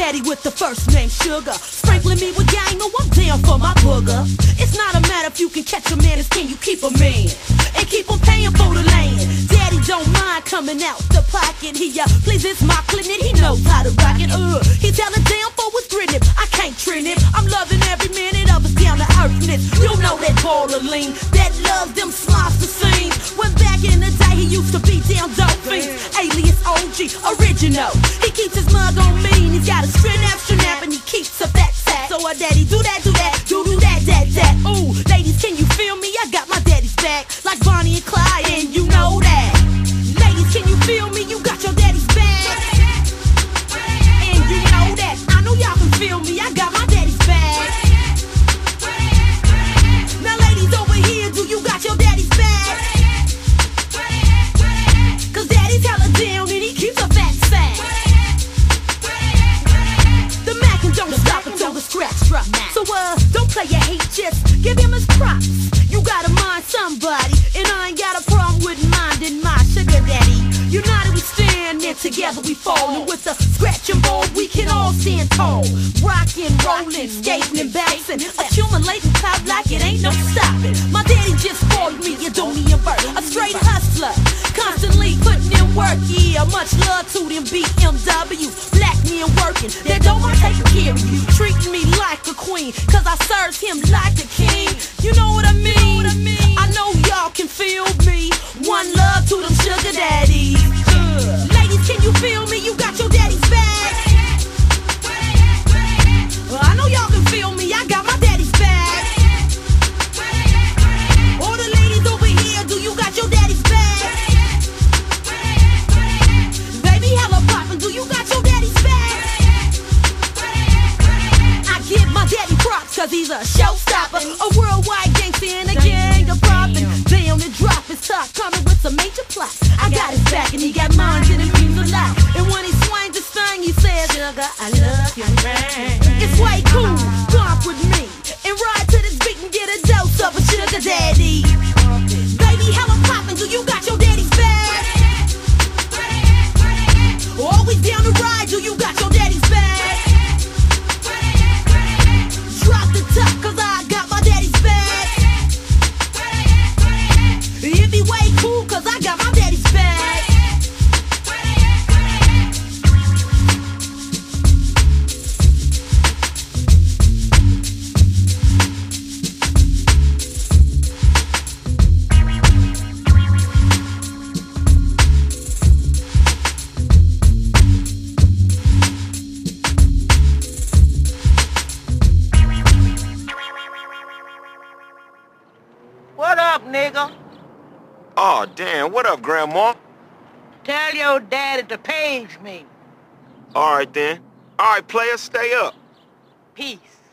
daddy with the first name Sugar. Sprinkling me with gang, no, I'm down for my booger. It's not a matter if you can catch a man, it's can you keep a man and keep on paying for the land. Daddy don't mind coming out the pocket. He please, it's my clinic, he knows how to rock it. He telling damn for what's grinning. I can't trend it. I'm loving every minute of his down to earthness. You know that ball of lean, that loves them smiles to sing. When back in the day he used to be down dope fiends. Alias OG, original. He keeps his mug on me and he's got a strap and he keeps a fat sack. So daddy do that, do that, do that. Ooh, ladies, can you feel me? I got my daddy's back, like Bonnie and Clyde, and you know that. Ladies, can you feel me? You got your daddy's back, and you know that. I know y'all can feel me. I got my daddy's back. Now, ladies over here, do you got your daddy's back? Cause daddy's hella down and he keeps a fat sack. The Mac and don't stop until the scratch drop. So don't play your hate, just give him his props. You gotta mind somebody, and I ain't got a problem with minding my sugar daddy. United we stand, and together we fall. And with the scratch and ball, we can all stand tall. Rockin', rollin', skating and bouncing, accumulating clout like it ain't no stopping. My daddy just called me a Donnie and Bert, a straight hustler, constantly putting in work. Yeah, much love to them BMW, black men working, they don't mind taking care of you, treating me like a queen, cause I serves him like a king. You know what I mean? I know y'all can feel me. One love to them sugar daddies. Ladies, can you feel me? You got your daddy's back. I know y'all can feel me. I got my daddy's back. All the ladies over here, do you got your daddy's back? Baby, hella poppin', do you got your daddy's back? I give my daddy props, cause he's a showstopper, a worldwide gangster and a gang of poppin'. Down and drop his top, coming with some major plots. I got his back and he got mine, and it means a lot. And when he swings his thing, he says, Sugar, I love you, man. It's way cool, bump with me and ride to this beat and get a dose of a sugar daddy. Baby, hella poppin', do you got your daddy's back? Always down to ride, do you got your daddy's back? Drop the top, cause I got my daddy's back. It be way cool, cause I got my daddy's back. What up, nigga? Aw, damn, what up, Grandma? Tell your daddy to page me. All right, then. All right, player, stay up. Peace.